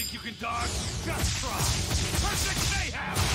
think you can dodge? Just try! Perfect Mayhem!